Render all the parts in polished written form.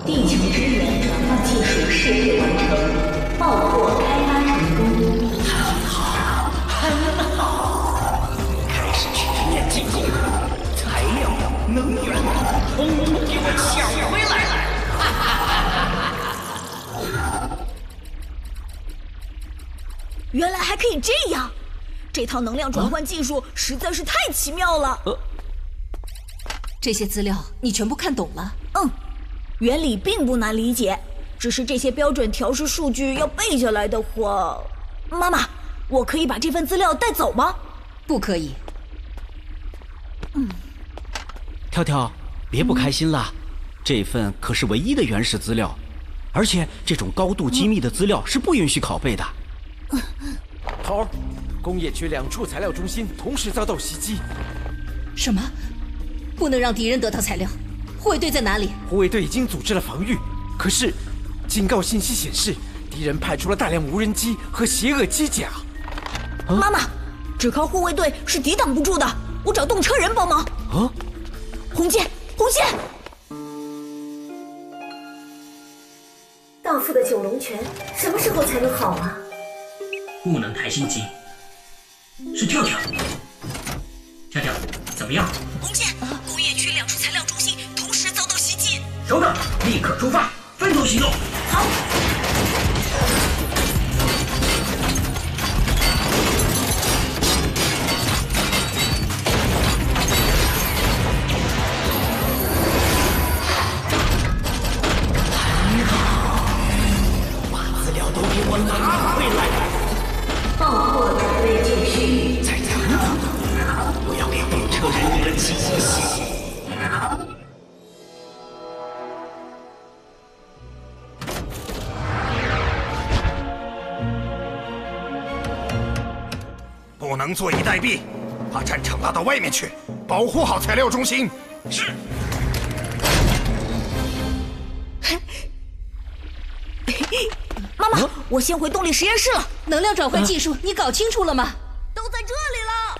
地球支援转换技术试验完成，爆破开发成功。 很好，很好，开始全面进攻，材料、能源，统统给我抢回来！ 原来还可以这样，这套能量转换技术实在是太奇妙了。 这些资料你全部看懂了？ 原理并不难理解，只是这些标准调试数据要背下来的话，妈妈，我可以把这份资料带走吗？ 不可以。 跳跳，别不开心啦，这份可是唯一的原始资料，而且这种高度机密的资料是不允许拷贝的。 头儿，工业区2处材料中心同时遭到袭击。 什么？不能让敌人得到材料。护卫队在哪里？ 护卫队已经组织了防御，可是警告信息显示，敌人派出了大量无人机和邪恶机甲。 妈妈，只靠护卫队是抵挡不住的，我找动车人帮忙。红箭，红箭！ 道父的九龙泉什么时候才能好啊？ 不能太心急。是跳跳，跳跳，怎么样？ 红箭，工业区2处材料中心同时遭到袭击。 收到，立刻出发，分头行动。 好。 很好，把资料都给我拿回来！ 爆破准备继续。 再等等，我要给动车人员清洗。 不能坐以待毙，把战场拉到外面去，保护好材料中心。是。 妈妈，我先回动力实验室了。 能量转换技术你搞清楚了吗？ 都在这里了。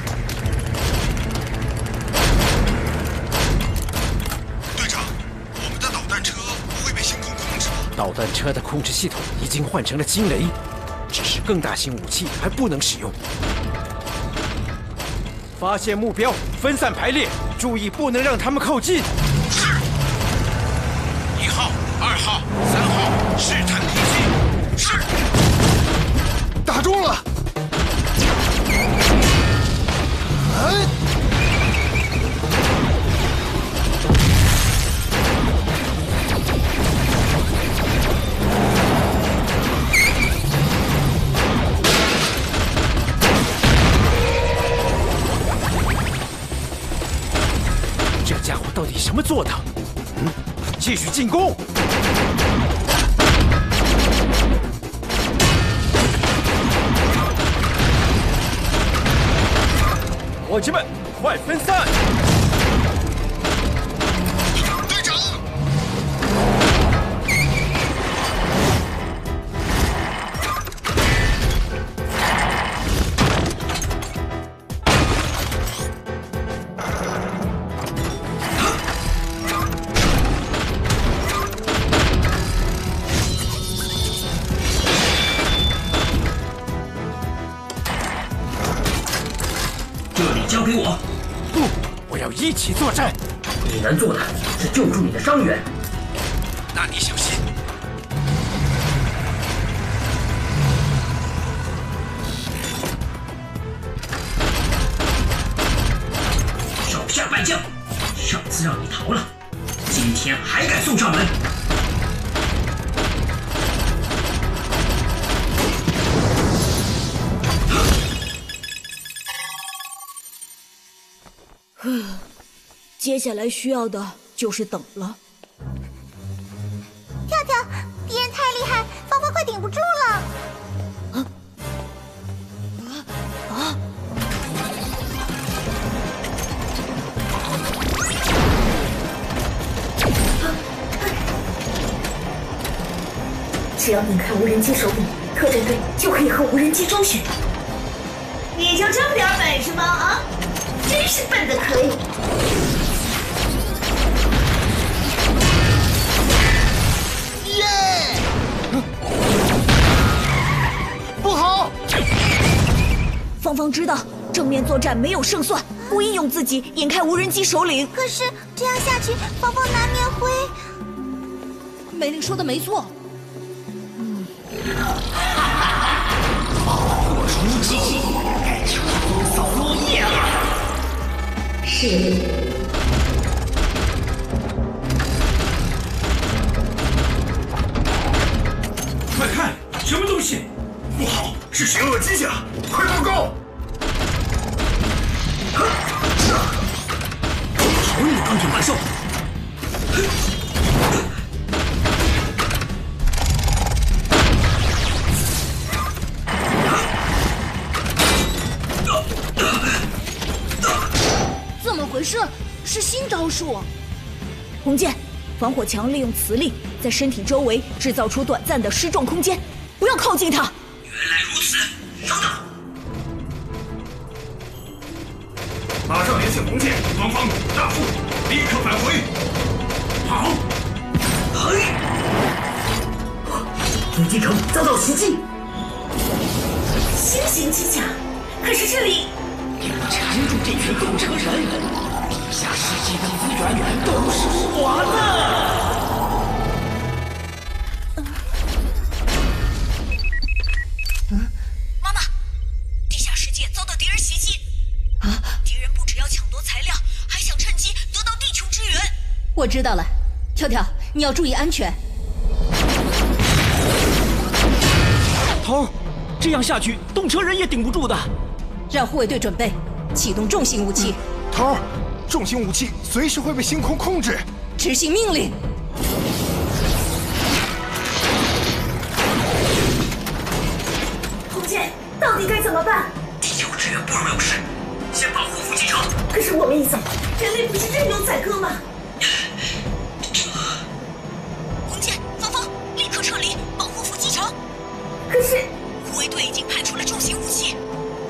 队长，我们的导弹车不会被星空控制吗？ 导弹车的控制系统已经换成了惊雷，只是更大型武器还不能使用。发现目标，分散排列，注意不能让他们靠近。 是。1号、2号、3号，试探攻击。是。打中了。 这家伙到底什么做的？继续进攻！伙计们，快分散！ 队长， 这里交给我。 不，我要一起作战。 你能做的是救助你的伤员。 那你小心。 手下败将，上次让你逃了，今天还敢送上门？ 接下来需要的就是等了。 跳跳，敌人太厉害，芳芳快顶不住了。 只要拧开无人机手柄，特战队就可以和无人机周旋。你就这么点本事吗？啊，真是笨的可以。 方知道正面作战没有胜算，故意用自己引开无人机首领。 可是这样下去，芳芳难免会…… 梅林说的没错。 我出击，该出风扫落叶了。 是。 快看，什么东西？不好，是邪恶机甲！快报告！ 好你钢铁怪兽！ 怎么回事？是新招数。 红箭，防火墙利用磁力在身体周围制造出短暂的失重空间，不要靠近它。 原来如此，稍等。 马上联系红箭、王芳、大副，立刻返回。好。 伏击城遭到袭击， 新型机甲，可是这里…… 给我缠住这群工程人！地下世界的资源都是我的！ 妈妈，地下世界遭到敌人袭击。敌人不只要抢夺材料，还想趁机得到地球支援。 我知道了，跳跳，你要注意安全。 头儿，这样下去，动车人也顶不住的。 让护卫队准备启动重型武器。 头儿，重型武器随时会被星空控制。 执行命令。 红箭，到底该怎么办？ 地球支援不容有失，先保护伏击城。 可是我们一走，人类不是任由宰割吗？ 红箭，芳芳，立刻撤离，保护伏击城。 可是护卫队已经派出了重型武器。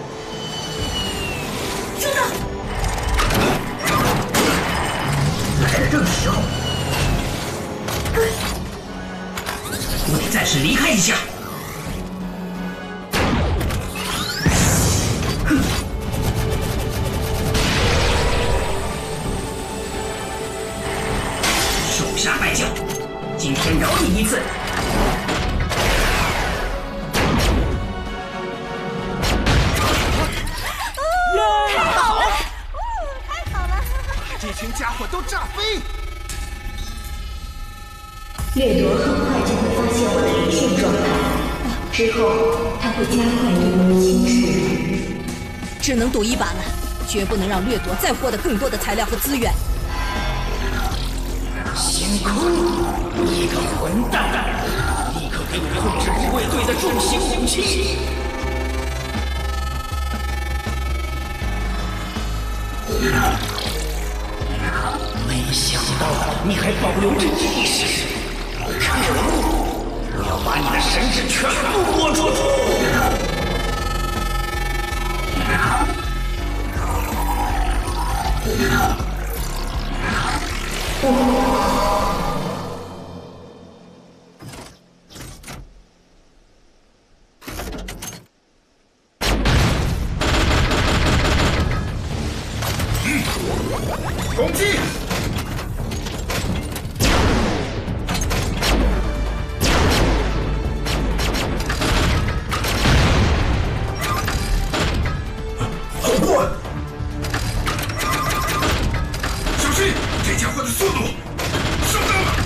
收到。 来的正时候，我得暂时离开一下。手下败将，今天饶你一次。 这群家伙都炸飞！ 掠夺很快就会发现我的离线状态，之后他会加快对我的侵蚀。 只能赌一把了，绝不能让掠夺再获得更多的材料和资源。 星空，你个混蛋！立刻给我控制护卫队的重型武器！没想到你还保留着意识，可恶！我要把你的神智全部摸出！ 攻击！好过！小心，这家伙的速度！收到了！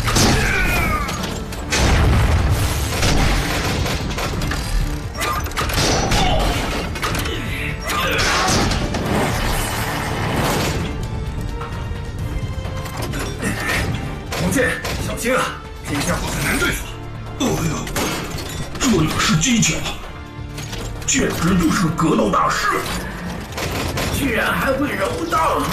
红箭，小心啊！这家伙很难对付。哎呦，这哪是机甲，简直就是格斗大师！居然还会柔道！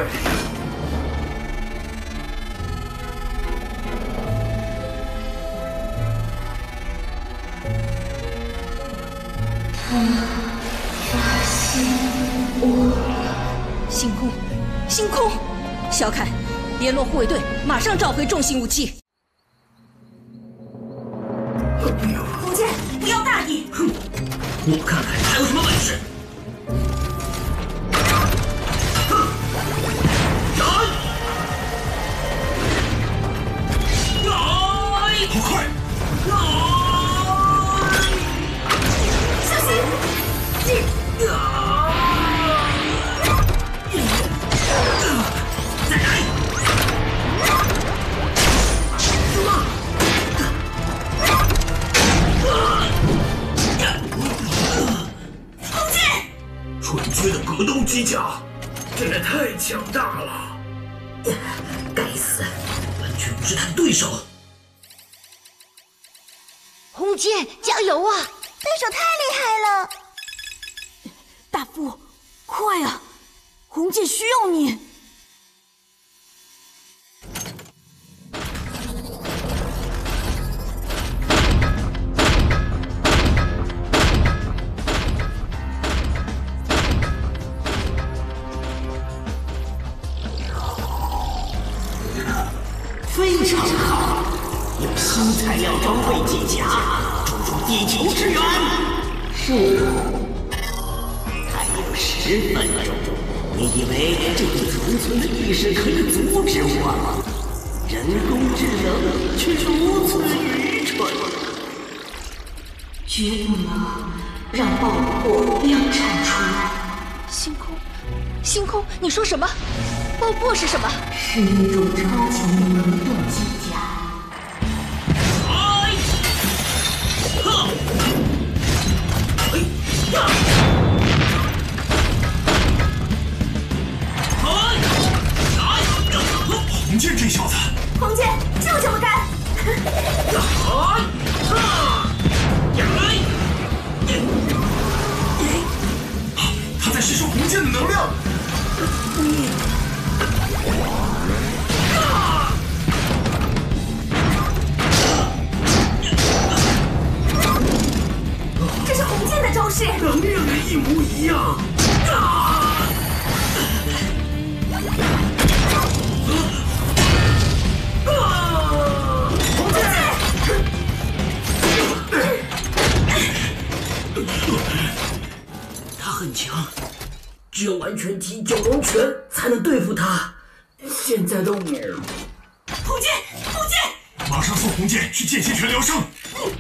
星空，星空！小凯，联络护卫队，马上召回重型武器。 红箭，不要大意！ 哼，我看看你还有什么本事！ 好快！ 小心！ 再来！ 红剑， 纯粹的格斗机甲，这也太强大了！ 该死，完全不是他的对手。 红剑，加油啊！对手太厉害了！ 大夫，快啊！红剑需要你。 非常好，有新材料装备机甲，注入地球支援。是。还有10分钟，你以为这个纯粹的意识可以阻止我吗？人工智能却是如此愚蠢， 绝不能让爆破量产出来。 星空，你说什么？爆破是什么？ 是一种超强的能动机甲。 红剑这小子， 红剑就这么干！ 他在吸收红剑的能量。 这是红剑的招式， 能量的一模一样。 红剑， 他很强，只有完全体9龙拳才能对付他。现在的我， 红剑， 马上送红剑去间歇泉疗伤。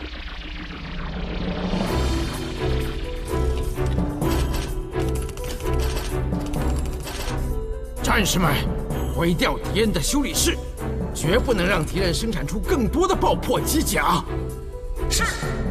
战士们，毁掉敌人的修理室，绝不能让敌人生产出更多的爆破机甲。 是。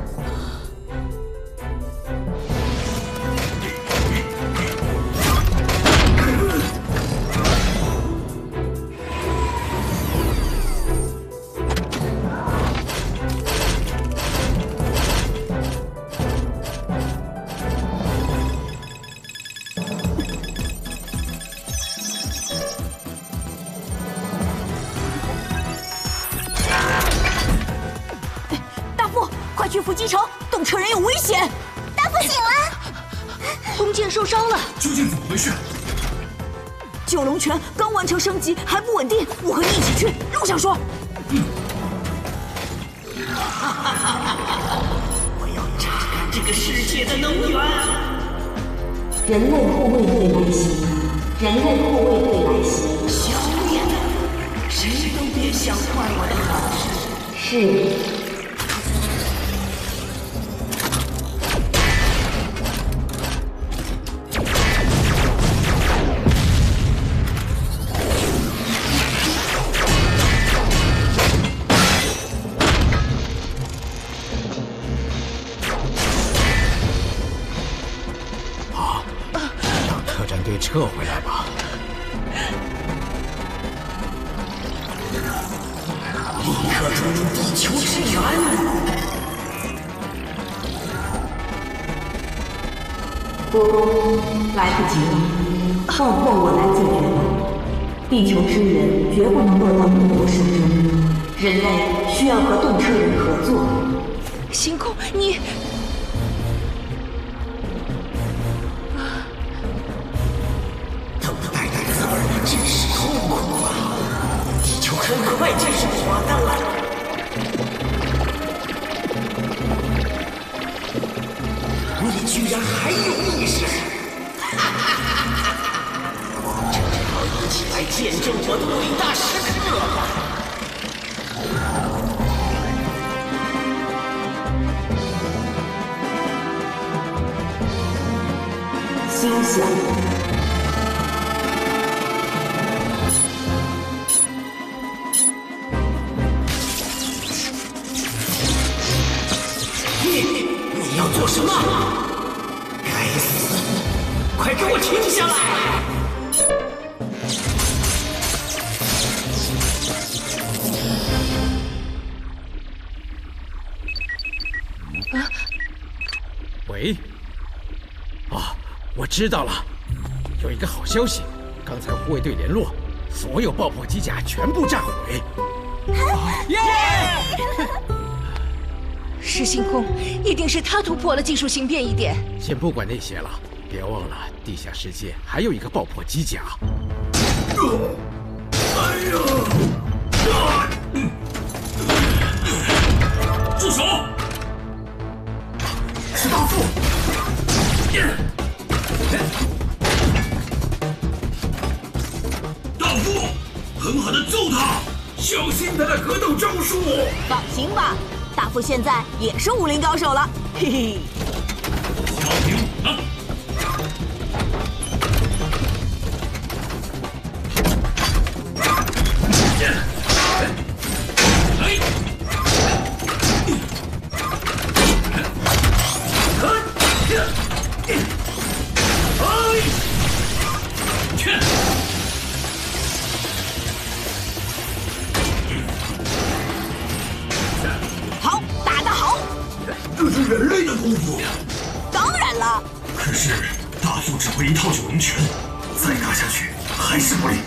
去伏击城，动车人有危险！ 大夫醒了， 弓箭受伤了， 究竟怎么回事 ？9龙拳刚完成升级，还不稳定，我和你一起去，路上说。 我要榨干这个世界的能源。 人类护卫队来袭！人类护卫队来袭！ 消灭他！谁都别想坏我的好事。 是。 撤回来吧！ 立刻注入地球支援！ 波公，来不及了，爆破我来解决吧。地球之人绝不能落到木魔手中，人类需要和动车人合作。 星空，你。 很快就是我的了。你居然还有意识！这就要一起来见证我的伟大时刻吧！ 响。 你要做什么？该死！快给我停下来！ 喂，我知道了，有一个好消息，刚才护卫队联络，所有爆破机甲全部炸毁。 耶！是星空，一定是他突破了技术型变异点。 先不管那些了，别忘了地下世界还有一个爆破机甲。 住手！ 是大副。 大副，狠狠地揍他，小心他的格斗招数。 放心吧，大副现在也是武林高手了，嘿嘿。 小平啊！ 好，打得好！ 这是人类的功夫。 当然了。 可是大副只会一套九龙拳，再打下去还是不灵。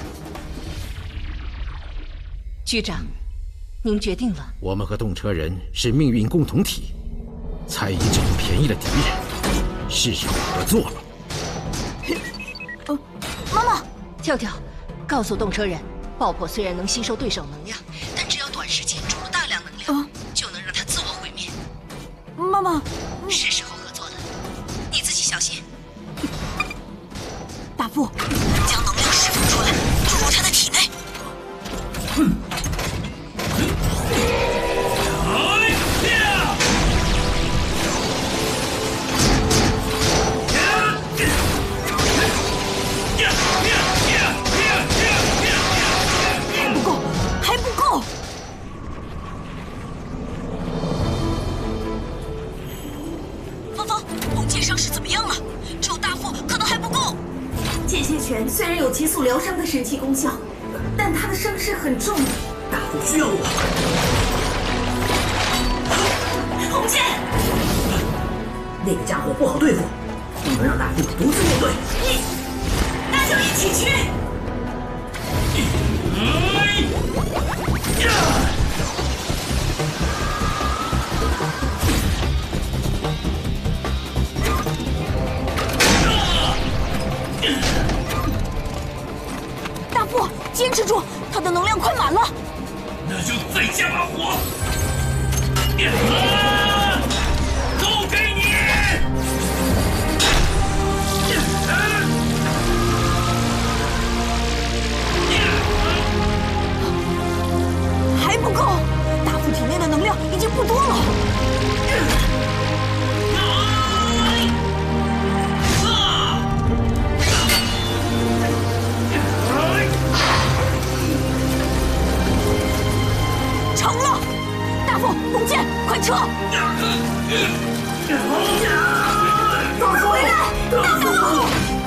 局长，您决定了。 我们和动车人是命运共同体，猜疑这种便宜的敌人，是时候合作了。 妈妈， 跳跳，告诉动车人，爆破虽然能吸收对手能量，但只要短时间注入大量能量，就能让他自我毁灭。 妈妈， 是时候合作了，你自己小心。 大副，将能量释放出来，注入他的体内。还不够！芳芳，董剑伤势怎么样了？只有大副可能还不够。 剑蝎拳虽然有急速疗伤的神奇功效，但他的伤势很重。 大副需要我。 红剑， 那个家伙不好对付，不能让大副独自面对。 那就一起去。 大副，坚持住，他的能量快满了。 那就再加把火。都给你！ 还不够，大副体内的能量已经不多了。成了，大副，弓箭，快撤！ 大副回来！大副！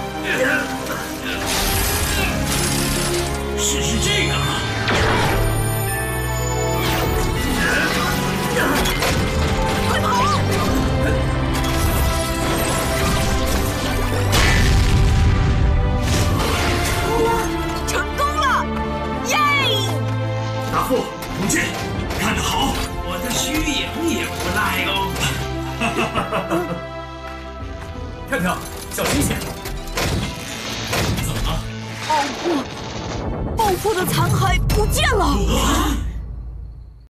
试试这个。 快跑！成功了！耶！ 大副，弓箭，干得好！我的虚影也不赖哦。 跳跳，小心些！ 怎么了？ 爆破的残骸不见了！